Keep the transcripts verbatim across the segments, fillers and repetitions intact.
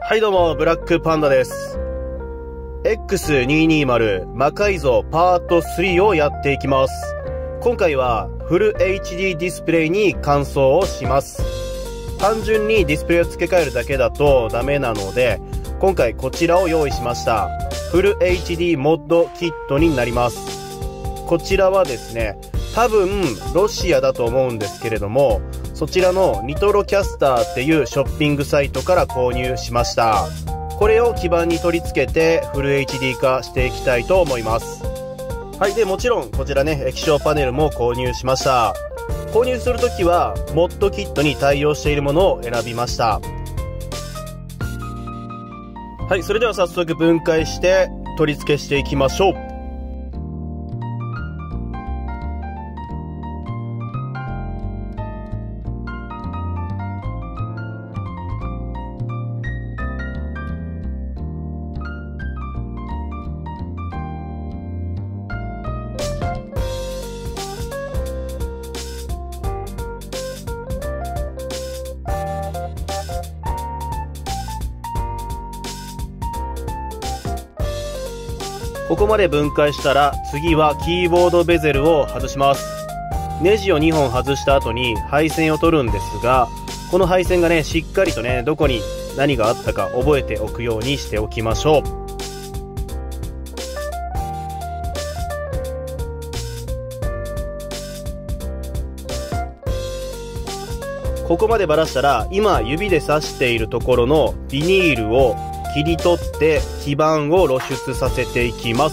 はいどうも、ブラックパンダです。エックスにひゃくにじゅう 魔改造パートスリーをやっていきます。今回はフル エイチディー ディスプレイに換装をします。単純にディスプレイを付け替えるだけだとダメなので、今回こちらを用意しました。フル エイチディー モッドキットになります。こちらはですね、多分ロシアだと思うんですけれども、そちらのニトロキャスターっていうショッピングサイトから購入しました。これを基板に取り付けてフル エイチディー 化していきたいと思います。はい。で、もちろんこちらね、液晶パネルも購入しました。購入するときはモッドキットに対応しているものを選びました。はい。それでは早速分解して取り付けしていきましょう。ここまで分解したら、次はキーボードベゼルを外します。ネジをにほん外した後に配線を取るんですが、この配線がね、しっかりとね、どこに何があったか覚えておくようにしておきましょう。ここまでばらしたら、今指で刺しているところのビニールを切り取って基板を露出させていきます。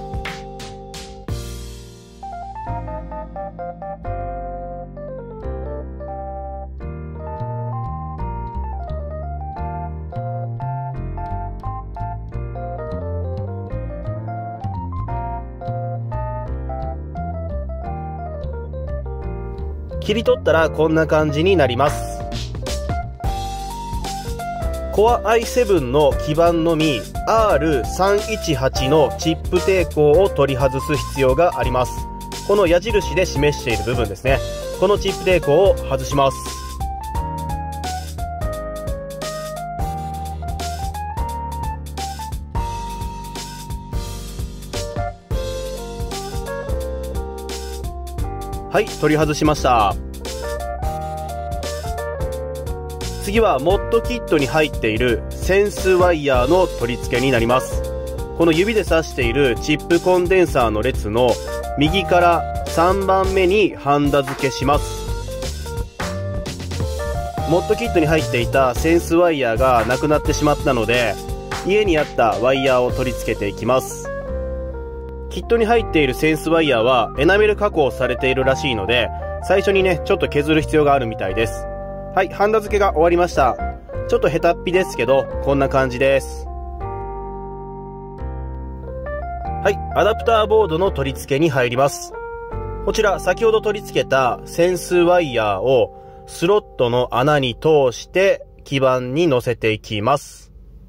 切り取ったらこんな感じになります。コア アイセブン の基板のみ アールさんいちはち のチップ抵抗を取り外す必要があります。この矢印で示している部分ですね。このチップ抵抗を外します。はい、取り外しました。次はモッドキットに入っているセンスワイヤーの取り付けになります。この指で刺しているチップコンデンサーの列の右からさんばんめにハンダ付けします。モッドキットに入っていたセンスワイヤーがなくなってしまったので、家にあったワイヤーを取り付けていきます。キットに入っているセンスワイヤーはエナメル加工されているらしいので、最初にね、ちょっと削る必要があるみたいです。はい、ハンダ付けが終わりました。ちょっとヘタっぴですけど、こんな感じです。はい、アダプターボードの取り付けに入ります。こちら、先ほど取り付けたセンスワイヤーをスロットの穴に通して基板に乗せていきます。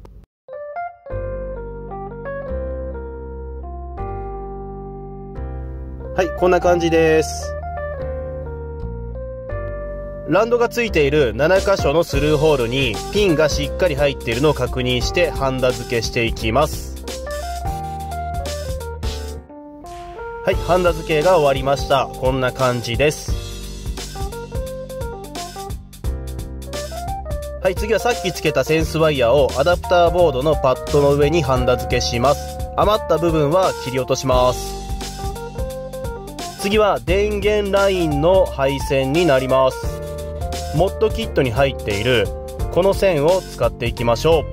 はい、こんな感じです。ランドがついているななかしょのスルーホールにピンがしっかり入っているのを確認してハンダ付けしていきます。はい、ハンダ付けが終わりました。こんな感じです。はい、次はさっきつけたセンスワイヤーをアダプターボードのパッドの上にハンダ付けします。余った部分は切り落とします。次は電源ラインの配線になります。モッドキットに入っているこの線を使っていきましょう。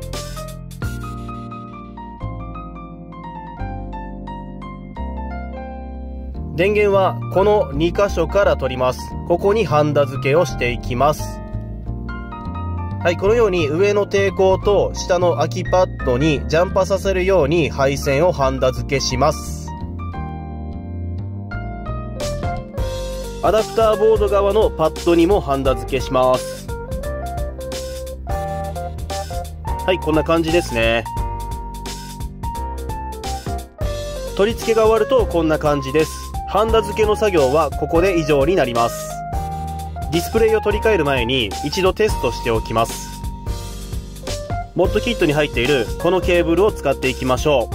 電源はこのにかしょから取ります。ここにハンダ付けをしていきます。はい、このように上の抵抗と下の空きパッドにジャンパさせるように配線をハンダ付けします。アダプターボード側のパッドにもハンダ付けします。はい、こんな感じですね。取り付けが終わるとこんな感じです。ハンダ付けの作業はここで以上になります。ディスプレイを取り替える前に一度テストしておきます。 モッドキットに入っているこのケーブルを使っていきましょう。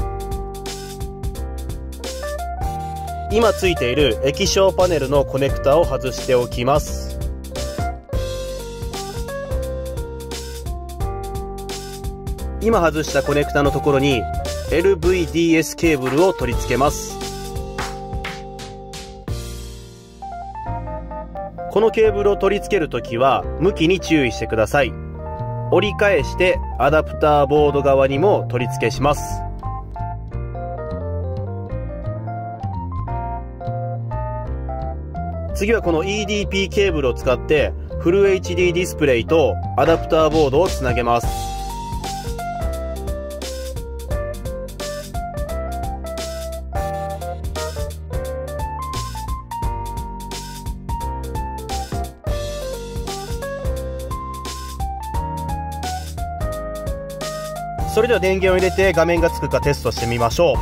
今ついている液晶パネルのコネクタを外しておきます。今外したコネクタのところに エルブイディーエス ケーブルを取り付けます。このケーブルを取り付けるときは向きに注意してください。折り返してアダプターボード側にも取り付けします。次はこの イーディーピー ケーブルを使ってフル エイチディー ディスプレイとアダプターボードをつなげます。それでは電源を入れて画面がつくかテストしてみましょう。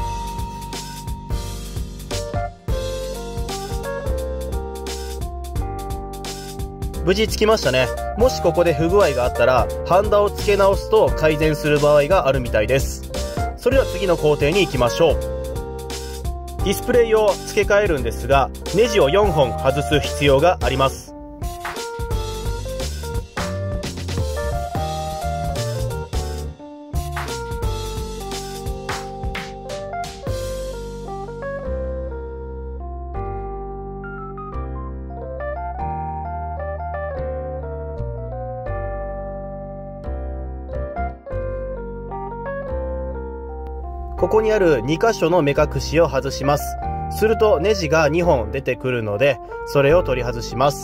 無事つきましたね。もしここで不具合があったらハンダを付け直すと改善する場合があるみたいです。それでは次の工程に行きましょう。ディスプレイを付け替えるんですが、ネジをよんほん外す必要があります。ここにあるに箇所の目隠しを外します。するとネジがにほん出てくるので、それを取り外します。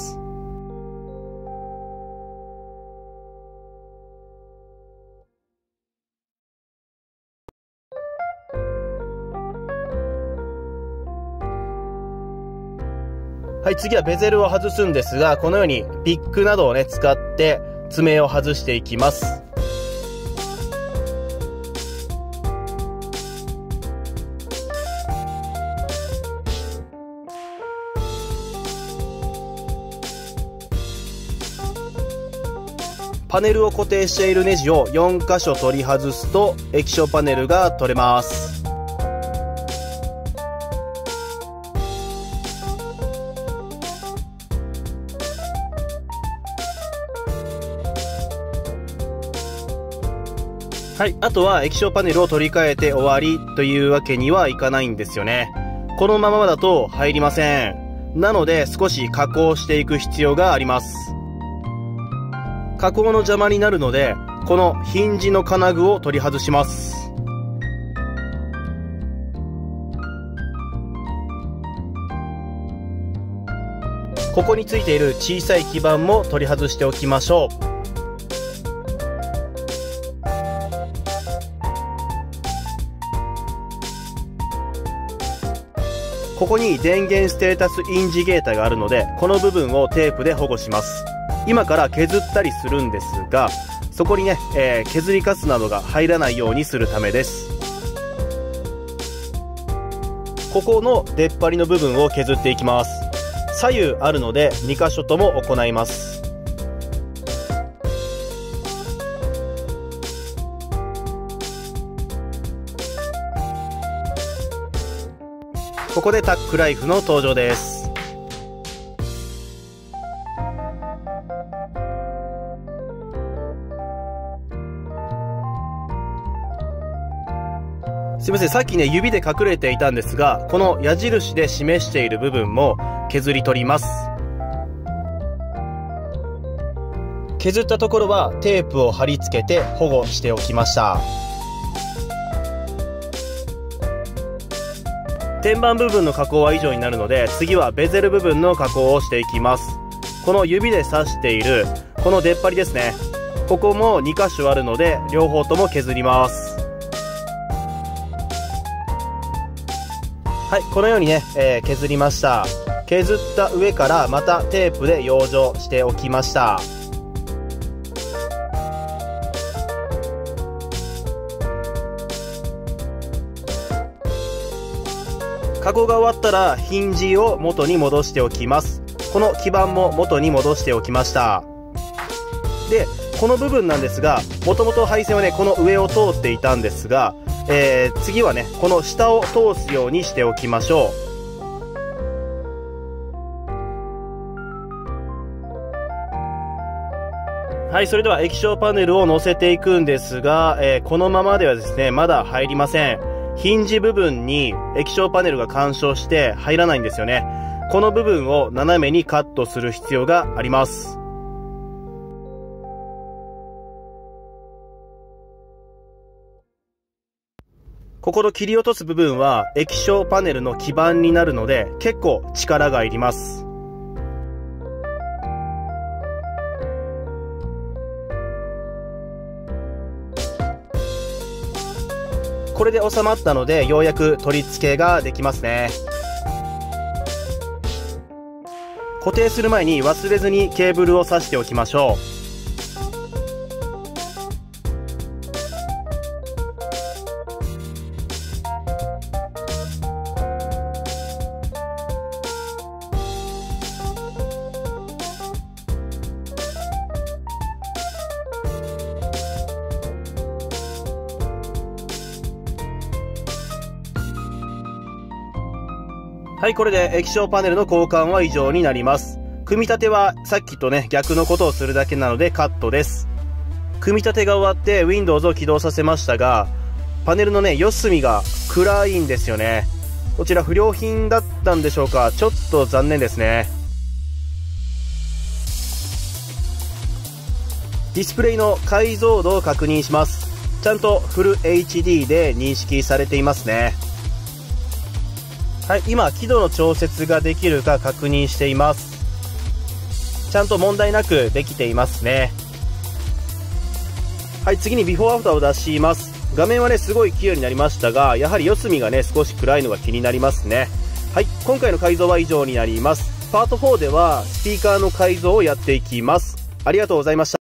はい、次はベゼルを外すんですが、このようにピックなどをね、使って爪を外していきます。パネルを固定しているネジをよん箇所取り外すと液晶パネルが取れます。はい、あとは液晶パネルを取り替えて終わりというわけにはいかないんですよね。このままだと入りません。なので少し加工していく必要があります。加工の邪魔になるので、このヒンジの金具を取り外します。ここについている小さい基板も取り外しておきましょう。ここに電源ステータスインジゲータがあるので、この部分をテープで保護します。今から削ったりするんですが、そこにね、えー、削りカスなどが入らないようにするためです。ここの出っ張りの部分を削っていきます。左右あるのでに箇所とも行います。ここでタックライフの登場です。すいません、さっきね、指で隠れていたんですが、この矢印で示している部分も削り取ります。削ったところはテープを貼り付けて保護しておきました。天板部分の加工は以上になるので、次はベゼル部分の加工をしていきます。この指で刺しているこの出っ張りですね、ここもに箇所あるので両方とも削ります。はい、このようにね、えー、削りました。削った上からまたテープで養生しておきました。加工が終わったらヒンジを元に戻しておきます。この基板も元に戻しておきました。 で、この部分なんですが、もともと配線はね、この上を通っていたんですが、えー、次はね、この下を通すようにしておきましょう。はい、それでは液晶パネルを乗せていくんですが、えー、このままではですね、まだ入りません。ヒンジ部分に液晶パネルが干渉して入らないんですよね。この部分を斜めにカットする必要があります。ここの切り落とす部分は液晶パネルの基板になるので結構力がいります。これで収まったのでようやく取り付けができますね。固定する前に忘れずにケーブルを挿しておきましょう。はい、これで液晶パネルの交換は以上になります。組み立てはさっきとね、逆のことをするだけなのでカットです。組み立てが終わって Windows を起動させましたが、パネルのね、四隅が暗いんですよね。こちら不良品だったんでしょうか。ちょっと残念ですね。ディスプレイの解像度を確認します。ちゃんとフル エイチディー で認識されていますね。はい、今、輝度の調節ができるか確認しています。ちゃんと問題なくできていますね。はい、次にビフォーアフターを出します。画面はね、すごい綺麗になりましたが、やはり四隅がね、少し暗いのが気になりますね。はい、今回の改造は以上になります。パートフォーでは、スピーカーの改造をやっていきます。ありがとうございました。